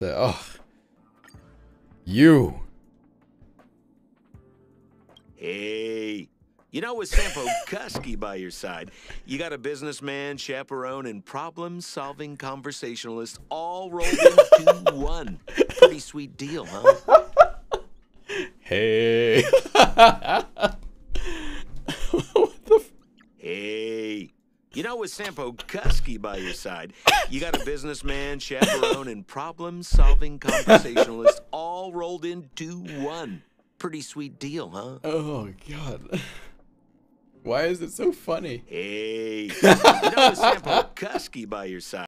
Oh. You. Hey, you know, with Sampo Kusky by your side, you got a businessman, chaperone, and problem-solving conversationalist all rolled into one. Pretty sweet deal, huh? Hey. What the f— Hey, you know, with Sampo Kusky by your side, you got a businessman, chaperone, and problem-solving conversationalist all rolled into one. Pretty sweet deal, huh? Oh, God. Why is it so funny? Hey, you know, with Sampo Kusky by your side.